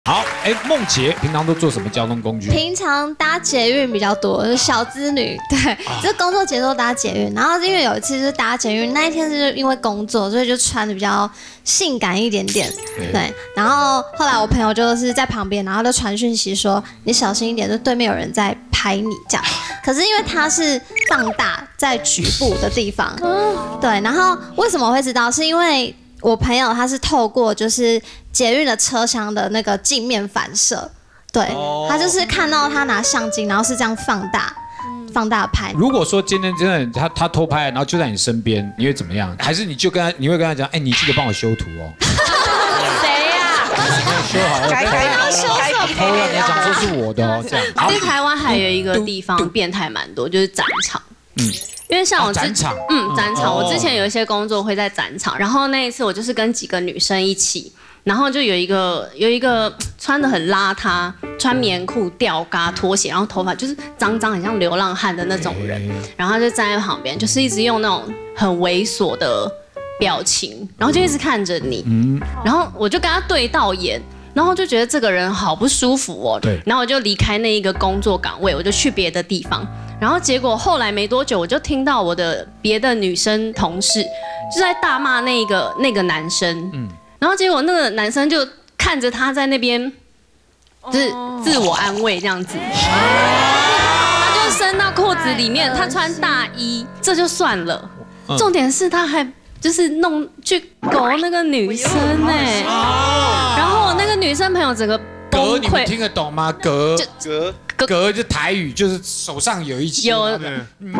好，梦洁平常都坐什么交通工具？ 平常搭捷运比较多，就是小资女，对，就工作节奏搭捷运。然后因为有一次就是搭捷运，那一天是因为工作，所以就穿的比较性感一点点，对。然后后来我朋友就是在旁边，然后就传讯息说你小心一点，就对面有人在拍你这样。可是因为它是放大在局部的地方，对。然后为什么会知道？是因为我朋友他是透过就是捷运的车厢的那个镜面反射，对，他就是看到他拿相机，然后是这样放大拍。 如果说今天真的他偷拍，然后就在你身边，你会怎么样？还是你会跟他讲，你记得帮我修图哦。 谁呀？ 修好了，偷了你讲说是我的哦，这样。 在台湾还有一个地方变态蛮多，就是展场。因为像我展场， 我之前有一些工作会在展场，然后那一次我就是跟几个女生一起，然后就有一个穿得很邋遢，穿棉裤、吊嘎、拖鞋，然后头发就是脏脏，很像流浪汉的那种人，然后他就站在旁边，就是一直用那种很猥琐的表情，然后就一直看着你，然后我就跟他对到眼。然后就觉得这个人好不舒服哦， 对， 然后我就离开那一个工作岗位，我就去别的地方。然后结果后来没多久，我就听到我的别的女生同事就在大骂那个男生，然后结果那个男生就看着他在那边，就是自我安慰这样子，他就伸到裤子里面，他穿大衣，这就算了，重点是他还就是去勾那个女生然后我那个女生朋友整个崩溃。 你们听得懂吗？格就台语，就是手上有一起有， 这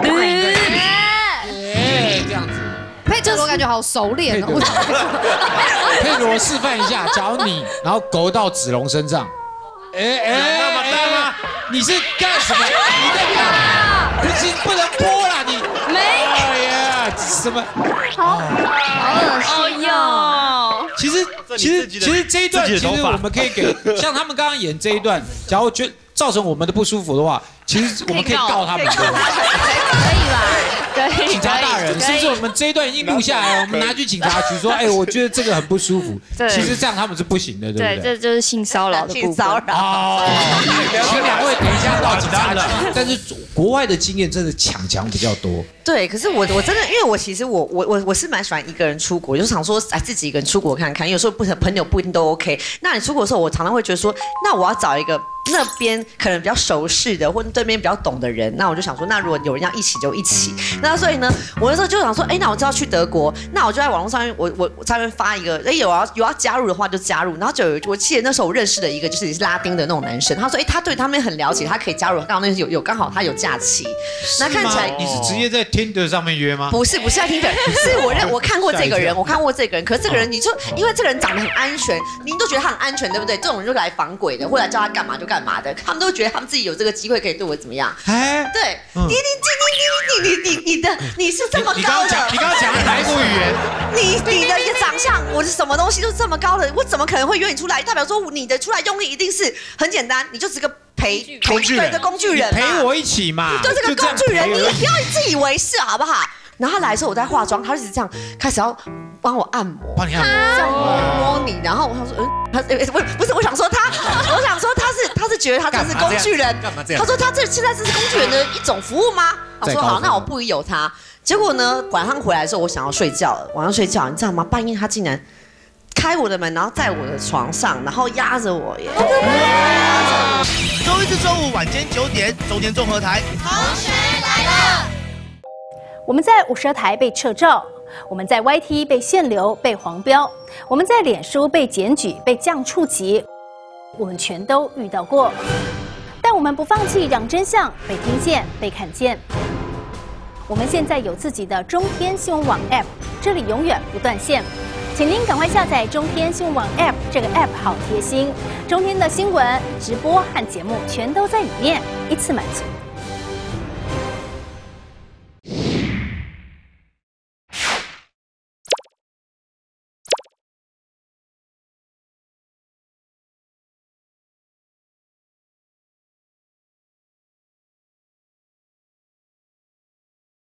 样子。 佩罗感觉好熟练哦。 佩罗示范一下，假如你然后勾到子龙身上，你是干什么？你在干嘛？不能播啦，你没。 哎呀，什么？ 好恶心哦！ 其实这一段，其实我们可以给像他们刚刚演这一段，假如觉得造成我们的不舒服的话，其实我们可以告他们。 可以吧？可以。 警察大人，是不是我们这一段已经录下来了？我们拿去警察局说，我觉得这个很不舒服。其实这样他们是不行的，对不对？ 对，这就是性骚扰的部分。性骚扰。 请两位等一下到警察局。但是国外的经验真的强比较多。 对，可是我真的，因为我是蛮喜欢一个人出国，就想说自己一个人出国看看。有时候朋友不一定都 OK。那你出国的时候，我常常会觉得说，那我要找一个那边可能比较熟识的，或者对面比较懂的人。那我就想说，那如果有人要一起就一起。那所以呢，我那时候就想说，那我就要去德国，那我就在网络上面，我上面发一个，有要加入的话就加入。然后我记得那时候我认识的一个就是拉丁的那种男生，他说，他对他们很了解，他可以加入。刚好那刚好他有假期，那看起来你是直接在 Tinder 上面约吗？ 不是在 Tinder， 是我看过这个人，可是这个人你就因为这个人长得很安全，你都觉得他很安全，对不对？这种人就来防鬼的，或者叫他干嘛就干嘛的，他们都觉得他们自己有这个机会可以对我怎么样？对，你是这么高的， 你刚刚讲的哪一国语言？ 你的一个长相，我是什么东西都这么高的，我怎么可能会约你出来？代表说你的出来用意一定是很简单，你就只个工具人， 陪我一起嘛， 你就是个工具人，你不要自以为是好不好？然后他来的时候我在化妆，他就一直这样开始要帮我按摩， 帮你按摩， 这样摸你，然后我说不是，我想说他是觉得他这是工具人，他说他现在这是工具人的一种服务吗？我说好，那我不疑有他。结果呢，晚上回来的时候我想要睡觉了，晚上睡觉你知道吗？半夜他竟然开我的门，然后在我的床上，然后压着我耶。 周一至周五晚间9点，中天综合台， 同学来了。 我们在52台被撤照，我们在 YT 被限流、被黄标，我们在脸书被检举、被降触及，我们全都遇到过。但我们不放弃，让真相被听见、被看见。我们现在有自己的中天新闻网 App， 这里永远不断线。请您赶快下载中天新闻网 App， 这个 App 好贴心，中天的新闻、直播和节目全都在里面，一次满足。